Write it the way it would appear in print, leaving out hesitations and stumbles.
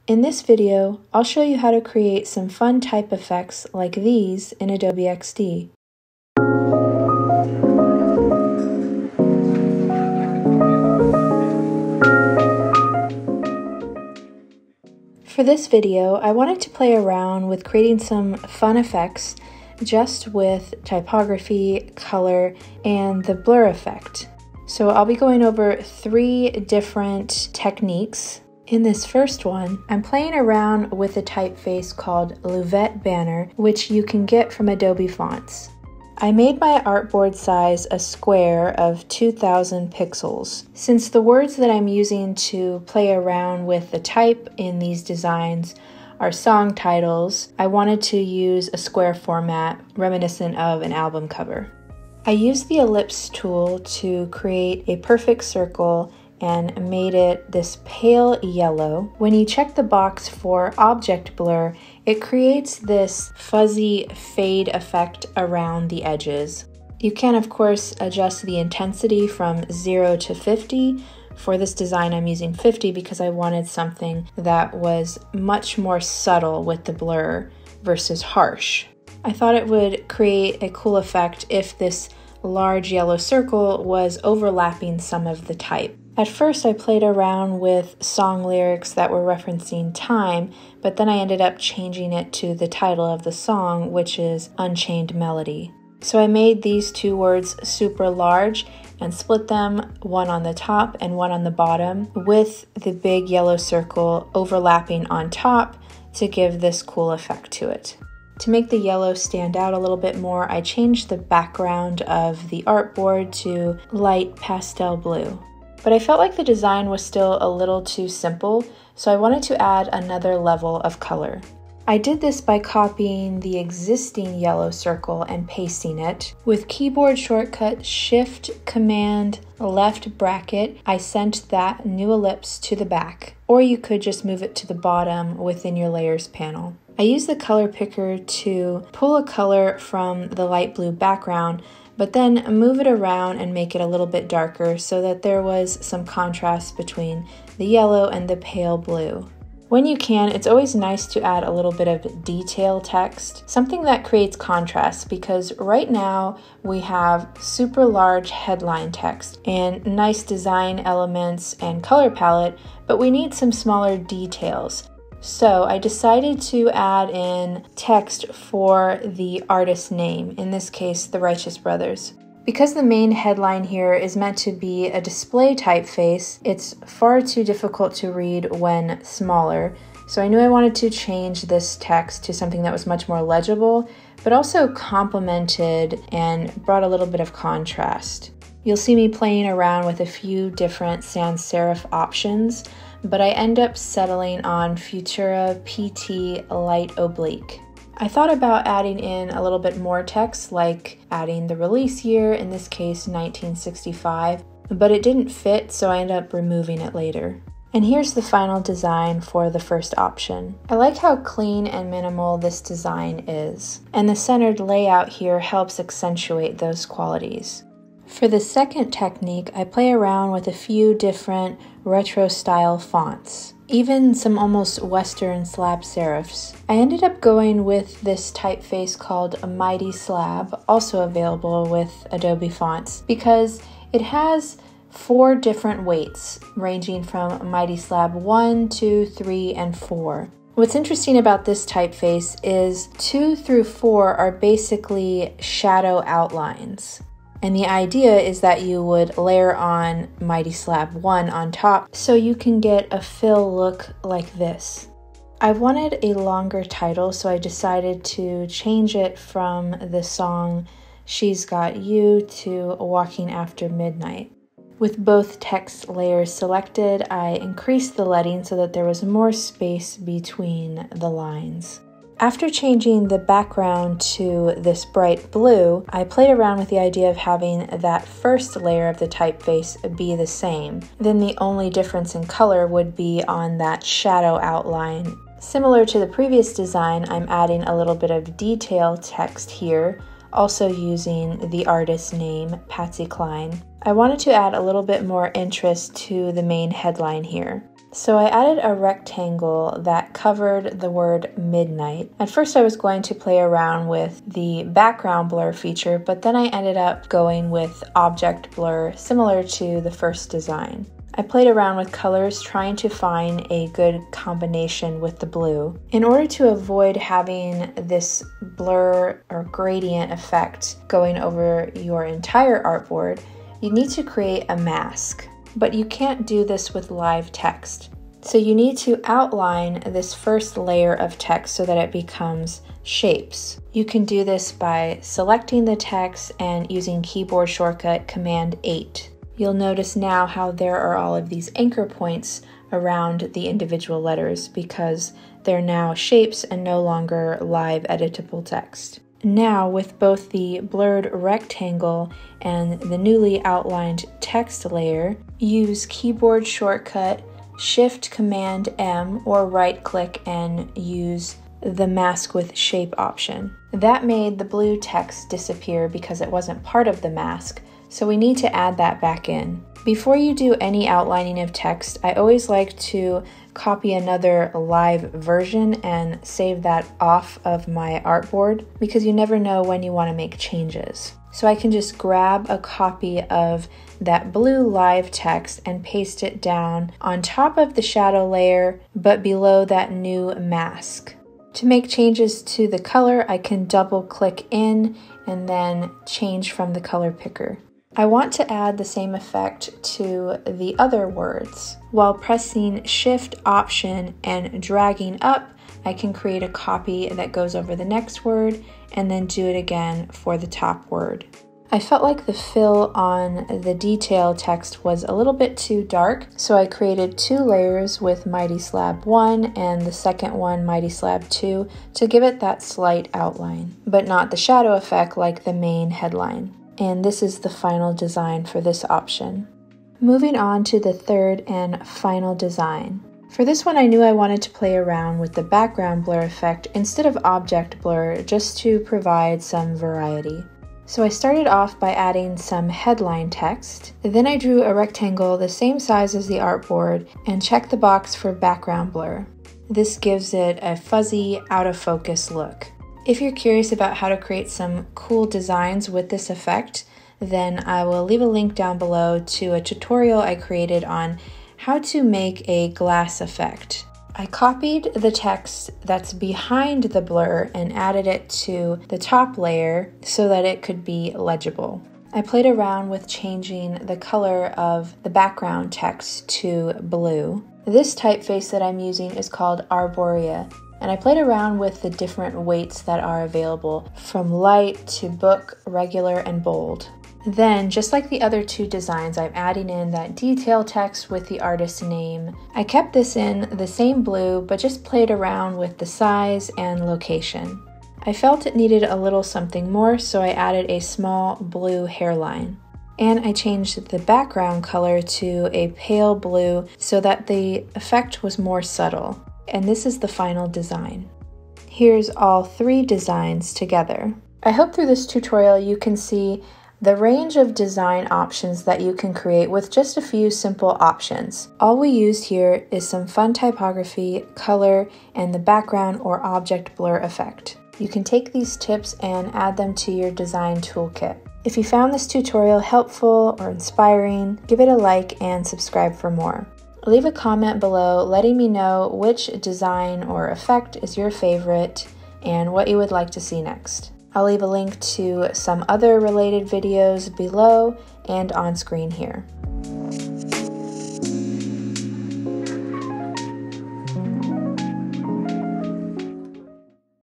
In this video, I'll show you how to create some fun type effects like these in Adobe XD. For this video, I wanted to play around with creating some fun effects just with typography, color, and the blur effect. So I'll be going over 3 different techniques. In this first one, I'm playing around with a typeface called Louvette Banner, which you can get from Adobe Fonts. I made my artboard size a square of 2000 pixels. Since the words that I'm using to play around with the type in these designs are song titles, I wanted to use a square format reminiscent of an album cover. I used the ellipse tool to create a perfect circle and made it this pale yellow. When you check the box for object blur, it creates this fuzzy fade effect around the edges. You can, of course, adjust the intensity from 0 to 50. For this design, I'm using 50 because I wanted something that was much more subtle with the blur versus harsh. I thought it would create a cool effect if this large yellow circle was overlapping some of the type. At first, I played around with song lyrics that were referencing time, but then I ended up changing it to the title of the song, which is Unchained Melody. So I made these 2 words super large and split them, one on the top and one on the bottom, with the big yellow circle overlapping on top to give this cool effect to it. To make the yellow stand out a little bit more, I changed the background of the artboard to light pastel blue. But I felt like the design was still a little too simple, so I wanted to add another level of color. I did this by copying the existing yellow circle and pasting it. With keyboard shortcut Shift-Command-Left bracket, I sent that new ellipse to the back, or you could just move it to the bottom within your layers panel. I used the color picker to pull a color from the light blue background, but then move it around and make it a little bit darker so that there was some contrast between the yellow and the pale blue. When you can, it's always nice to add a little bit of detail text, something that creates contrast, because right now we have super large headline text and nice design elements and color palette, but we need some smaller details. So I decided to add in text for the artist's name, in this case, the Righteous Brothers. Because the main headline here is meant to be a display typeface, it's far too difficult to read when smaller. So I knew I wanted to change this text to something that was much more legible, but also complemented and brought a little bit of contrast. You'll see me playing around with a few different sans serif options, but I end up settling on Futura PT Light Oblique. I thought about adding in a little bit more text, like adding the release year, in this case 1965, but it didn't fit, so I ended up removing it later. And here's the final design for the first option. I like how clean and minimal this design is, and the centered layout here helps accentuate those qualities. For the second technique, I play around with a few different retro style fonts, even some almost Western slab serifs. I ended up going with this typeface called a Mighty Slab, also available with Adobe Fonts, because it has 4 different weights, ranging from Mighty Slab 1, 2, 3, and 4. What's interesting about this typeface is 2 through 4 are basically shadow outlines. And the idea is that you would layer on Mighty Slab 1 on top so you can get a fill look like this. I wanted a longer title, so I decided to change it from the song She's Got You to Walking After Midnight. With both text layers selected, I increased the leading so that there was more space between the lines. After changing the background to this bright blue, I played around with the idea of having that first layer of the typeface be the same. Then the only difference in color would be on that shadow outline. Similar to the previous design, I'm adding a little bit of detail text here, also using the artist's name, Patsy Cline. I wanted to add a little bit more interest to the main headline here. So I added a rectangle that covered the word midnight. At first I was going to play around with the background blur feature, but then I ended up going with object blur, similar to the first design. I played around with colors, trying to find a good combination with the blue. In order to avoid having this blur or gradient effect going over your entire artboard, you need to create a mask. But you can't do this with live text. So you need to outline this first layer of text so that it becomes shapes. You can do this by selecting the text and using keyboard shortcut Command 8. You'll notice now how there are all of these anchor points around the individual letters because they're now shapes and no longer live editable text. Now, with both the blurred rectangle and the newly outlined text layer, use keyboard shortcut Shift Command M or right click and use the mask with shape option. That made the blue text disappear because it wasn't part of the mask, so we need to add that back in. Before you do any outlining of text, I always like to copy another live version and save that off of my artboard because you never know when you want to make changes. So I can just grab a copy of that blue live text and paste it down on top of the shadow layer, but below that new mask. To make changes to the color, I can double click in and then change from the color picker. I want to add the same effect to the other words. While pressing Shift Option and dragging up, I can create a copy that goes over the next word and then do it again for the top word. I felt like the fill on the detail text was a little bit too dark, so I created 2 layers with Mighty Slab 1 and the second one Mighty Slab 2 to give it that slight outline, but not the shadow effect like the main headline. And this is the final design for this option. Moving on to the third and final design. For this one, I knew I wanted to play around with the background blur effect instead of object blur just to provide some variety. So I started off by adding some headline text. Then I drew a rectangle the same size as the artboard and checked the box for background blur. This gives it a fuzzy, out of focus look. If you're curious about how to create some cool designs with this effect, then I will leave a link down below to a tutorial I created on how to make a glass effect. I copied the text that's behind the blur and added it to the top layer so that it could be legible. I played around with changing the color of the background text to blue. This typeface that I'm using is called Arborea, and I played around with the different weights that are available, from light to book, regular, and bold. Then, just like the other 2 designs, I'm adding in that detail text with the artist's name. I kept this in the same blue, but just played around with the size and location. I felt it needed a little something more, so I added a small blue hairline. And I changed the background color to a pale blue so that the effect was more subtle. And this is the final design. Here's all 3 designs together. I hope through this tutorial you can see the range of design options that you can create with just a few simple options. All we used here is some fun typography, color, and the background or object blur effect. You can take these tips and add them to your design toolkit. If you found this tutorial helpful or inspiring, give it a like and subscribe for more. Leave a comment below letting me know which design or effect is your favorite and what you would like to see next. I'll leave a link to some other related videos below and on screen here.